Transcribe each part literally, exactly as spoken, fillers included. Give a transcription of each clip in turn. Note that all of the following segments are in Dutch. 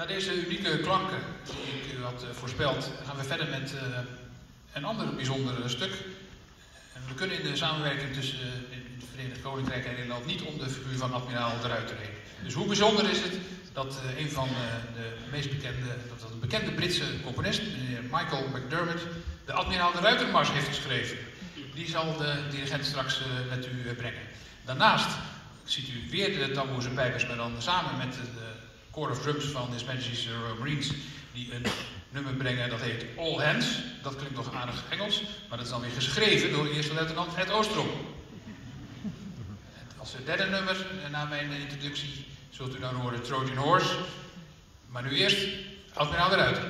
Na deze unieke klanken die ik u had uh, voorspeld, gaan we verder met uh, een ander bijzonder stuk. En we kunnen in de samenwerking tussen uh, het Verenigd Koninkrijk en Nederland niet om de figuur van admiraal de Ruiter heen. Dus hoe bijzonder is het dat uh, een van uh, de meest bekende, dat een bekende Britse componist, meneer Michael McDermott, de admiraal de Ruitermars heeft geschreven. Die zal de dirigent straks uh, met u uh, brengen. Daarnaast ziet u weer de tamboers en pijpers, maar dan samen met de Corps of Drums van His Majesty's Royal Marines, die een nummer brengen dat heet All Hands. Dat klinkt nog aardig Engels, maar dat is dan weer geschreven door eerste luitenant Ed Oostrom. Als derde nummer, na mijn introductie, zult u dan horen Trojan Horse. Maar nu eerst admiraal de Ruiter.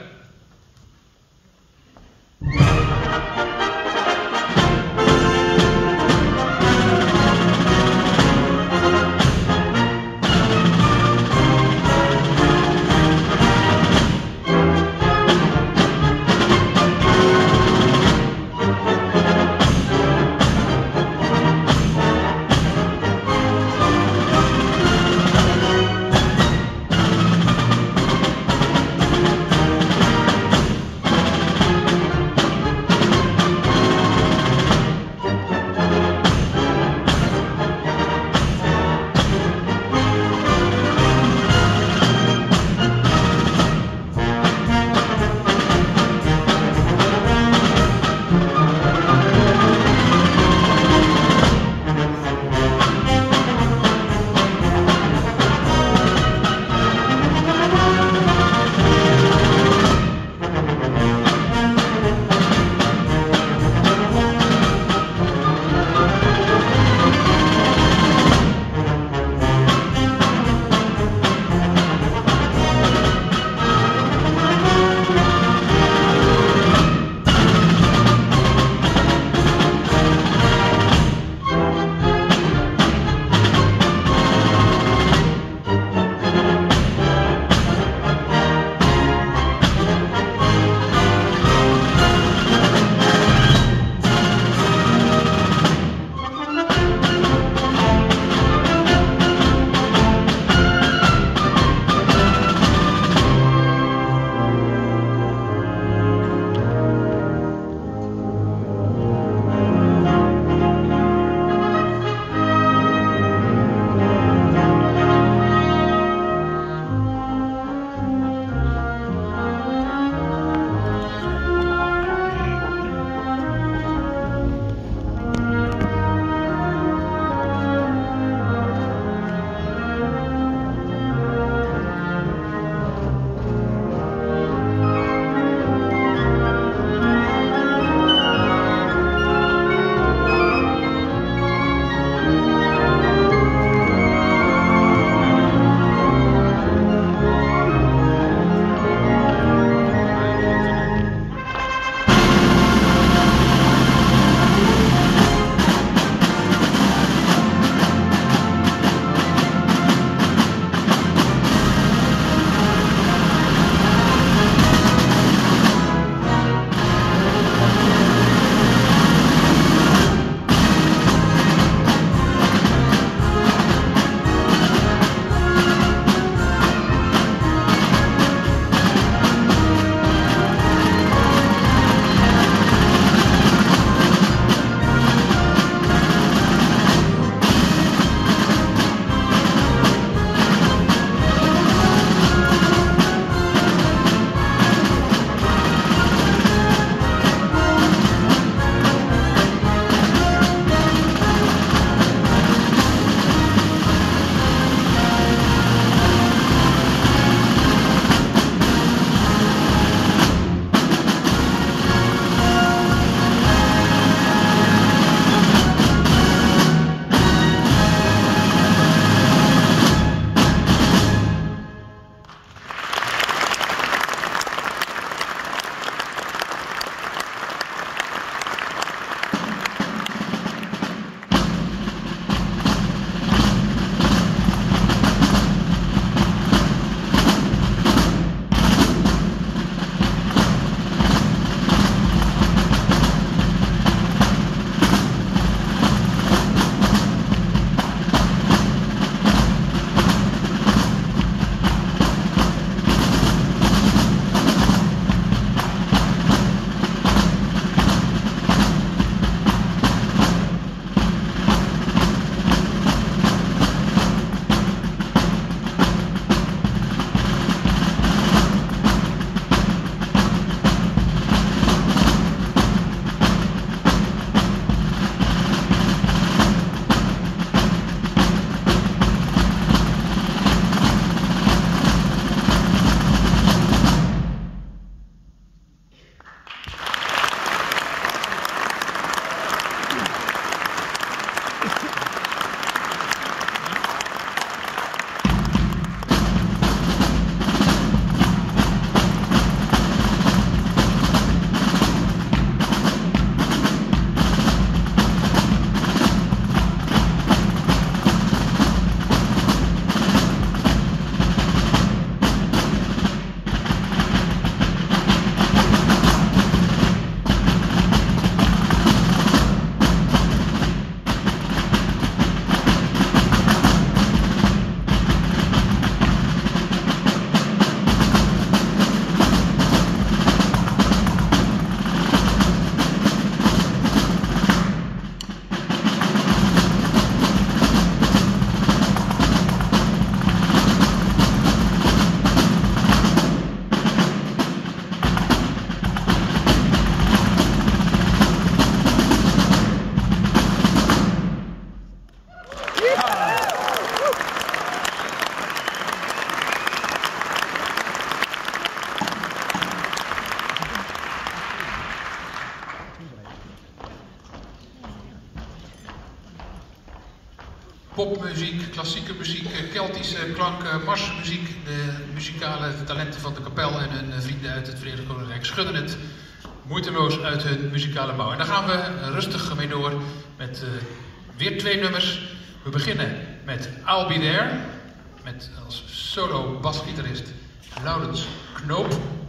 popmuziek, klassieke muziek, Keltische klanken, marsmuziek. De muzikale talenten van de kapel en hun vrienden uit het Verenigd Koninkrijk schudden het moeiteloos uit hun muzikale bouw. En daar gaan we rustig mee door met uh, weer twee nummers. We beginnen met I'll Be There, met als solo basgitarist Laurens Knoop.